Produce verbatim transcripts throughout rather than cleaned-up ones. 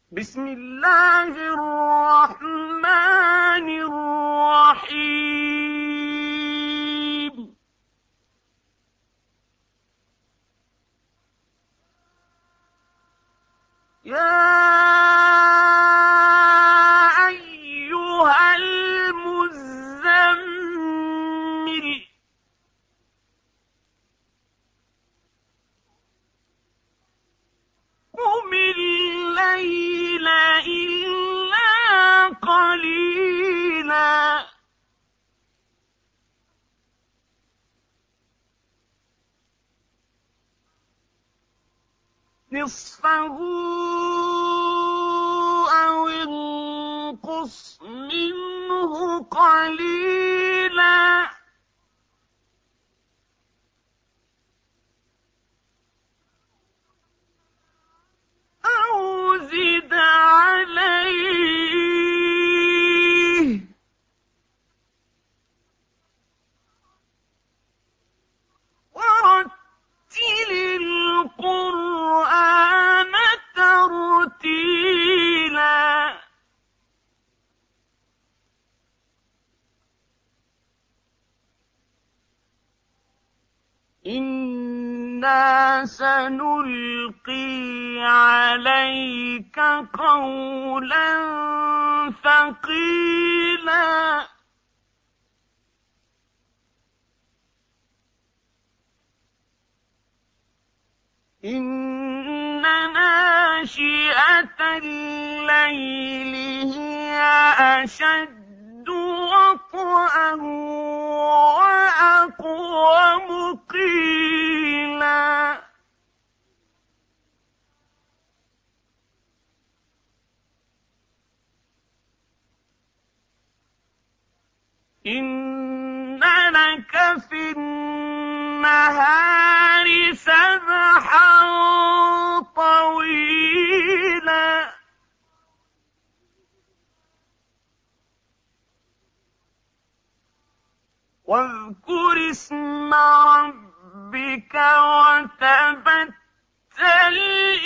بسم الله الرحمن الرحيم يا أيها المزمل قم الليل إلا قليلا نصفه أو انقص منه قليلا أو زد عليه ورتل القرآن ترتيلا إنا سنلقي عليك قولا ثقيلا إن ناشئة الليل هي أشد وطئا وأقوم قيلا إن لك في النهار سبحا طويلا واذكر اسم ربك وتبتل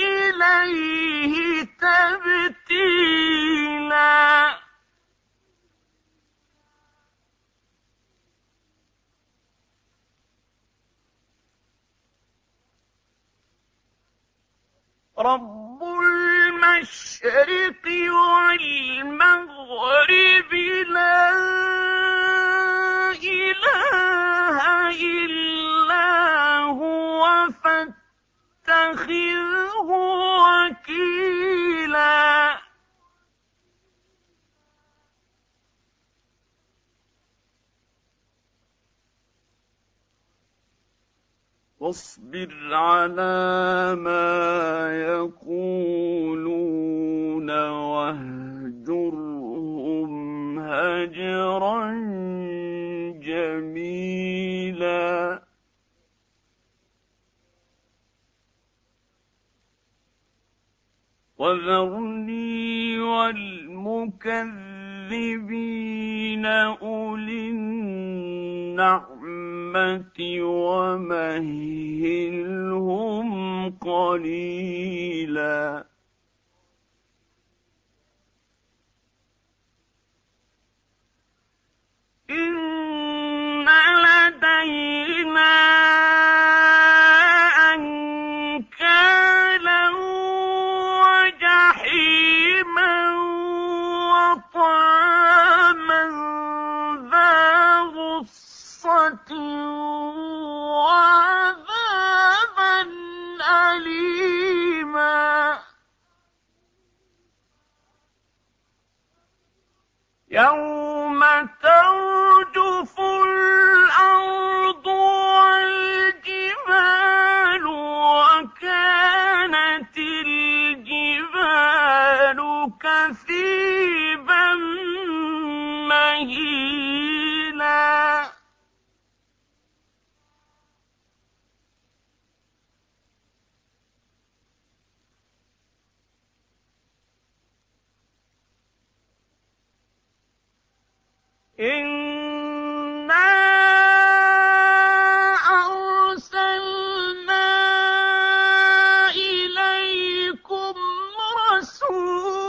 إليه تبتيلا رب المشرق والمغرب لا إله إلا هو فاتخذه وكيلا واصبر على ما يقولون واهجرهم هجرا جميلا وذرني والمكذبين أولي النعمة ومهلهم قليلا إن لدينا أنكالا وجحيما وطعاما ذا غصة وعذابا أليما يوم ترجف الأرض والجبال وكانت الجبال كثيبا مهيلا إنا أرسلنا إليكم رسولا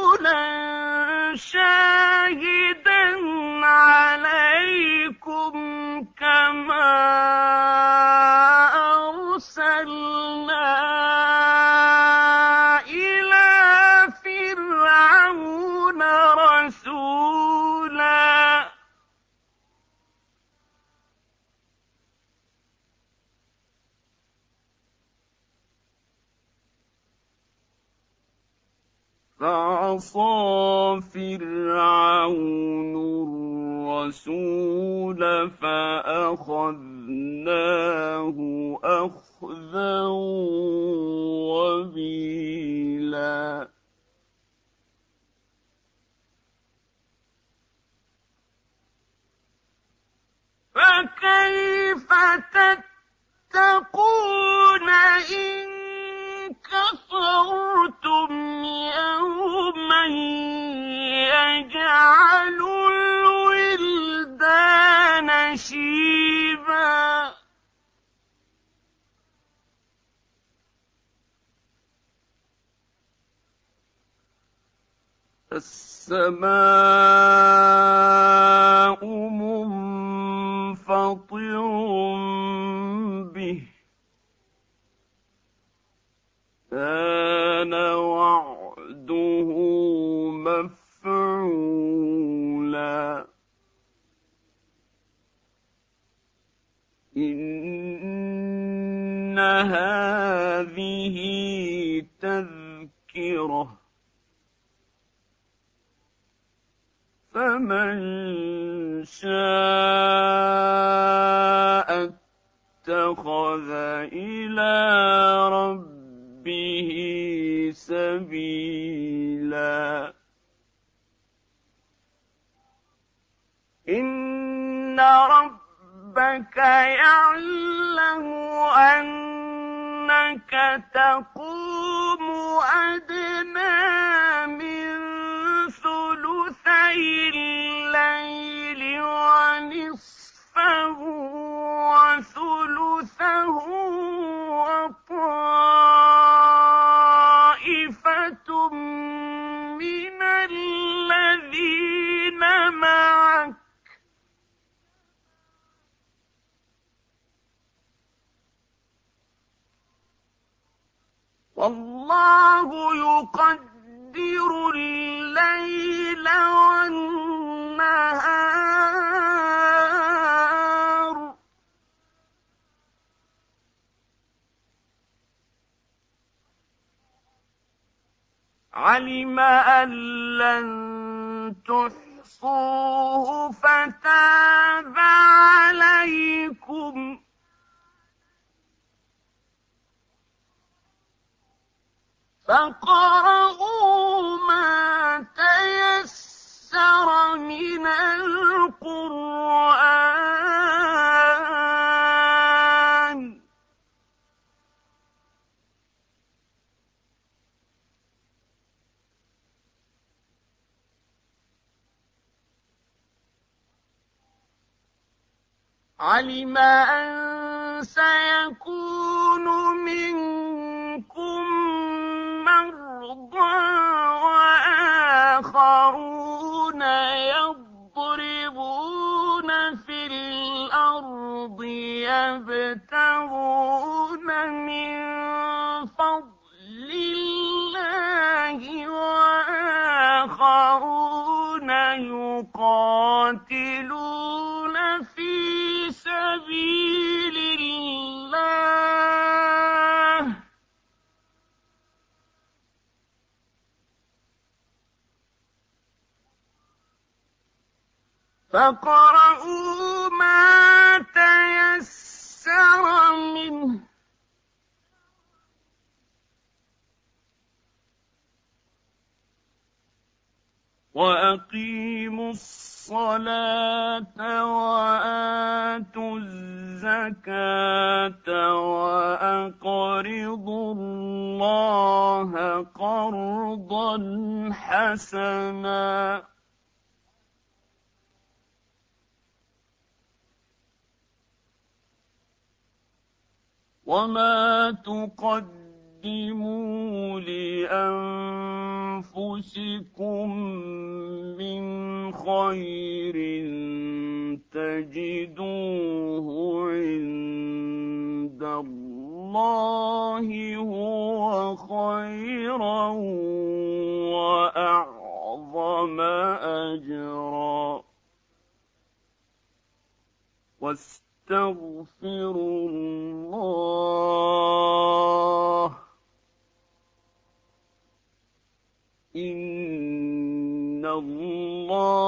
فعصى فرعون الرسول فأخذناه أخذا وبيلا فكيف تتقون إن كفرتم يوما يجعل الولدان شيبا السماء منفطر به كان وعده مفعولا إن هذه تذكرة فمن شاء اتخذ إلى ربه سبيلا إن ربك يعلم أنك تقوم أدنى من ثلثي الليل ونصفه وثلثه وطائفة من الذين معك والله يقدر الليل والنهار علم أن لن تحصوه فتاب عليكم فاقرؤوا ما تيسر من القرآن علم أن سيكون منكم مرضى وآخرون يضربون في الأرض يبتغون من فضل الله وآخرون يقاتلون في سبيل الله فاقرؤوا ما تيسر منه وأقيموا الصلاة وآتوا الزكاة وأقرضوا الله قرضا حسنا وما تقدموا لأنفسكم من خير تجدوه عند الله هو خيرا وأعظم أجرا واستغفروا الله إن الله